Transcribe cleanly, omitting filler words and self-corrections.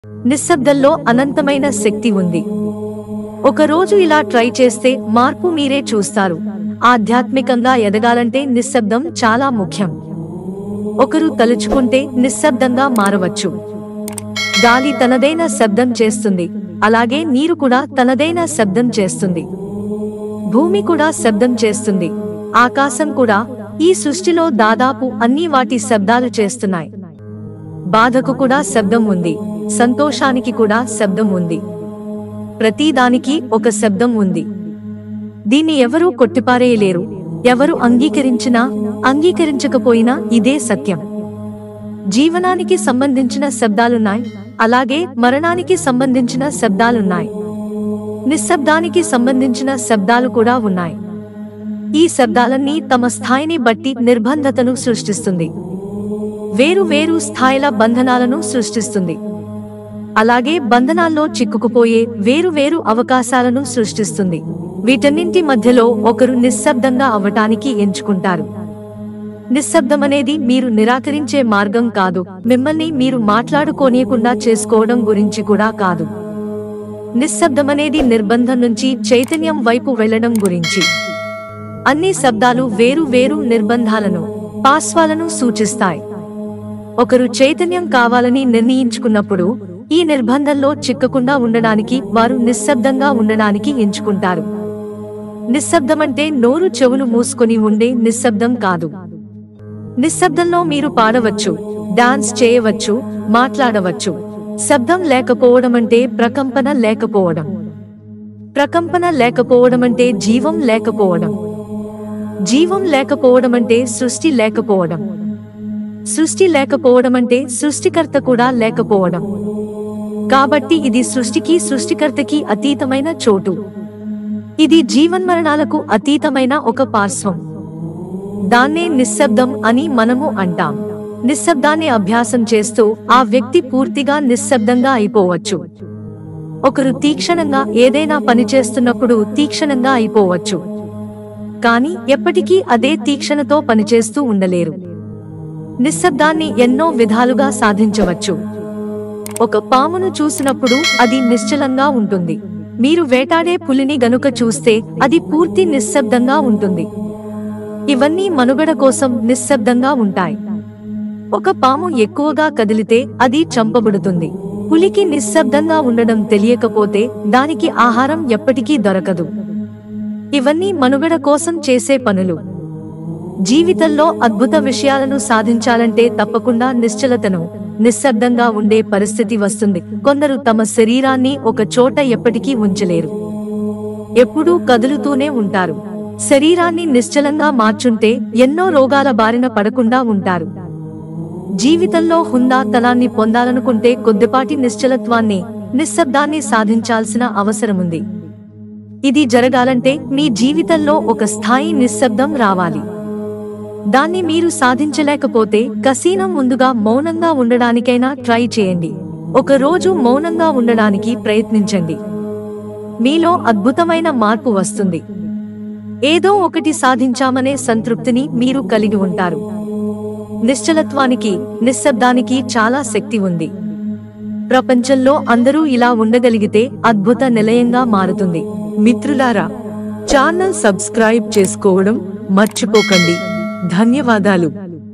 నిశ్శబ్దంలో అనంతమైన శక్తి ఉంది. ఒక రోజు ఇలా ట్రై చేస్తే మార్పు మీరే చూస్తారు. ఆధ్యాత్మికంగా ఎదగాలంటే నిశ్శబ్దం చాలా ముఖ్యం. ఒకరు తలుచుకుంటే నిశ్శబ్దంగా మారవచ్చు. గాలి తనదైన శబ్దం చేస్తుంది, అలాగే నీరు కూడా తనదైన శబ్దం చేస్తుంది. భూమి కూడా శబ్దం చేస్తుంది, ఆకాశం కూడా. ఈ సృష్టిలో దాదాపు అన్ని వాటి శబ్దాలు చేస్తున్నాయి. బాధకు కూడా శబ్దం ఉంది, సంతోషానికి కూడా శబ్దం ఉంది. ప్రతిదానికి ఒక శబ్దం ఉంది. దీన్ని ఎవరూ కొట్టిపారేయలేరు. ఎవరు అంగీకరించినా అంగీకరించకపోయినా ఇదే సత్యం. జీవనానికి సంబంధించిన శబ్దాలున్నాయి, అలాగే మరణానికి సంబంధించిన శబ్దాలున్నాయి. నిశ్శబ్దానికి సంబంధించిన శబ్దాలు కూడా ఉన్నాయి. ఈ శబ్దాలన్నీ తమ స్థాయిని బట్టి నిర్బంధతను సృష్టిస్తుంది. వేరు వేరు స్థాయిల బంధనాలను సృష్టిస్తుంది. అలాగే బంధనాల్లో చిక్కుకుపోయే వేరు వేరు అవకాశాలను సృష్టిస్తుంది. వీటన్నింటి మధ్యలో ఒకరు నిశ్శబ్దంగా అవ్వటానికి ఎంచుకుంటారు. నిశ్శబ్దమనేది మీరు నిరాకరించే మార్గం కాదు, మిమ్మల్ని మీరు మాట్లాడుకోనియకుండా చేసుకోవడం గురించి కూడా కాదు. నిశ్శబ్దమనేది నిర్బంధం నుంచి చైతన్యం వైపు వెళ్లడం గురించి. అన్ని శబ్దాలు వేరు వేరు నిర్బంధాలను, పార్శ్వాలను సూచిస్తాయి. ఒకరు చైతన్యం కావాలని నిర్ణయించుకున్నప్పుడు ఈ నిర్బంధంలో చిక్కకుండా ఉండడానికి వారు నిశ్శబ్దంగా ఉండడానికి ఎంచుకుంటారు. నిశ్శబ్దమంటే నోరు చెవులు మూసుకొని ఉండే నిశ్శబ్దం కాదు. నిశ్శబ్దంలో మీరు పాడవచ్చు, డాన్స్ చేయవచ్చు, మాట్లాడవచ్చు. శబ్దం లేకపోవడమంటే ప్రకంపన లేకపోవడం. ప్రకంపన లేకపోవడమంటే జీవం లేకపోవడం. జీవం లేకపోవడమంటే సృష్టి లేకపోవడం. సృష్టి లేకపోవడమంటే సృష్టికర్త కూడా లేకపోవడం. కాబట్టి ఇది సృష్టికి సృష్టికర్తకి అతీతమైన చోటు. ఇది జీవన్మరణాలకు అతీతమైన ఒక పార్శ్వం. దాన్నే నిశ్శబ్దం అని మనము అంటాం. నిశ్శబ్దాన్ని అభ్యాసం చేస్తూ ఆ వ్యక్తి పూర్తిగా నిశ్శబ్దంగా అయిపోవచ్చు. ఒకరు తీక్షణంగా ఏదైనా పని చేస్తున్నప్పుడు తీక్షణంగా అయిపోవచ్చు, కానీ ఎప్పటికీ అదే తీక్షణతో పనిచేస్తూ ఉండలేరు. నిశ్శబ్దాన్ని ఎన్నో విధాలుగా సాధించవచ్చు. ఒక పామును చూసినప్పుడు అది నిశ్చలంగా ఉంటుంది. మీరు వేటాడే పులిని గనుక చూస్తే అది పూర్తి నిశ్శబ్దంగా ఉంటుంది. ఇవన్నీ మనుగడ కోసం నిశ్శబ్దంగా ఉంటాయి. ఒక పాము ఎక్కువగా కదిలితే అది చంపబడుతుంది. పులికి నిశ్శబ్దంగా ఉండడం తెలియకపోతే దానికి ఆహారం ఎప్పటికీ దొరకదు. ఇవన్నీ మనుగడ కోసం చేసే పనులు. జీవితంలో అద్భుత విషయాలను సాధించాలంటే తప్పకుండా నిశ్చలతను, నిశ్శబ్దంగా ఉండే పరిస్థితి వస్తుంది. కొందరు తమ శరీరాన్ని ఒక చోట ఎప్పటికీ ఉంచలేరు, ఎప్పుడూ కదులుతూనే ఉంటారు. శరీరాన్ని నిశ్చలంగా మార్చుంటే ఎన్నో రోగాల బారిన పడకుండా ఉంటారు. జీవితంలో హుందాతనాన్ని పొందాలనుకుంటే కొద్దిపాటి నిశ్చలత్వాన్ని, నిశ్శబ్దాన్ని సాధించాల్సిన అవసరముంది. ఇది జరగాలంటే మీ జీవితంలో ఒక స్థాయి నిశ్శబ్దం రావాలి. దాన్ని మీరు సాధించలేకపోతే కసీనం ముందుగా మౌనంగా ఉండడానికైనా ట్రై చేయండి. ఒక రోజు మౌనంగా ఉండడానికి ప్రయత్నించండి. మీలో అద్భుతమైన మార్పు వస్తుంది. ఏదో ఒకటి సాధించామనే సంతృప్తిని మీరు కలిగి ఉంటారు. నిశ్చలత్వానికి, నిశ్శబ్దానికి చాలా శక్తి ఉంది. ప్రపంచంలో అందరూ ఇలా ఉండగలిగితే అద్భుత నిలయంగా మారుతుంది. మిత్రులారా, ఛానల్ సబ్స్క్రైబ్ చేసుకోవడం మర్చిపోకండి. ధన్యవాదాలు.